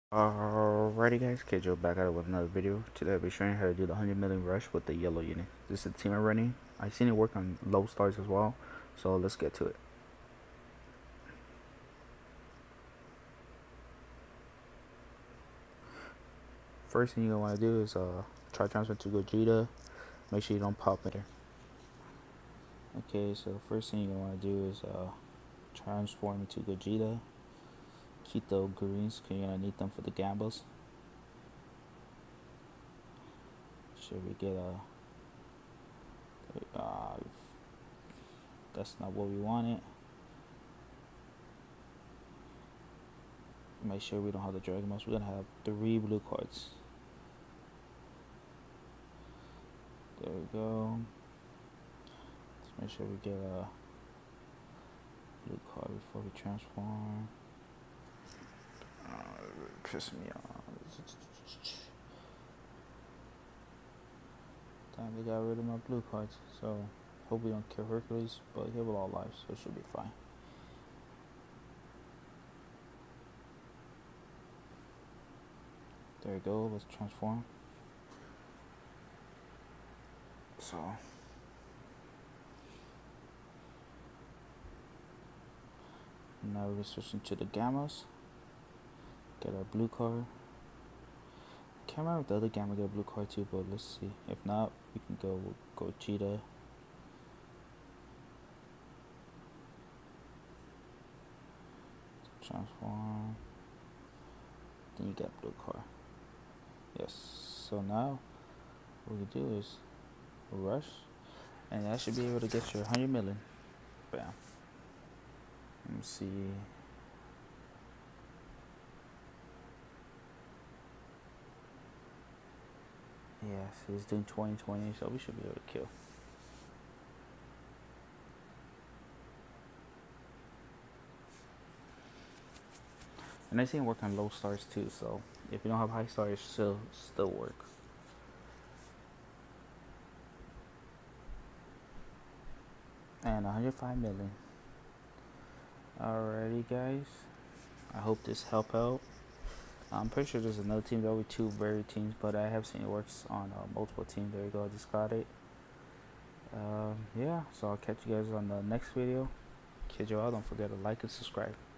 Alrighty guys, Kjo back at it with another video. Today I'll be showing you how to do the 100 million rush with the yellow unit. This is a team I'm running. I've seen it work on low stars as well, so let's get to it. First thing you're gonna want to do is try transfer to Gogeta. Make sure you don't pop it. Okay, so the first thing you're gonna want to do is transform into Gogeta. Keep the greens because you're gonna need them for the gambles. Should we get a that's not what we wanted. Make sure we don't have the Dragon Balls. We're gonna have 3 blue cards. There we go. Let's make sure we get a blue card before we transform. Piss me off. Damn, they got rid of my blue cards. So hope we don't kill Hercules, but he have a lot of lives, so it should be fine. There we go. Let's transform. So now we're switching to the Gammas. Get our blue card. Can't remember if the other Gamma get a blue card too, but let's see. If not, we can go Gogeta. Transform. Then you get blue card. Yes. So now what we do is rush, and that should be able to get your 100 million. Bam. Let me see. Yes, he's doing 2020, so we should be able to kill. And I seen work on low stars too, so if you don't have high stars, still work. And 105 million. Alrighty guys, I hope this helped out. I'm pretty sure there's another team. There will be 2 varied teams, but I have seen it works on multiple teams. There you go, I just got it. Yeah, so I'll catch you guys on the next video. Kid you out, don't forget to like and subscribe.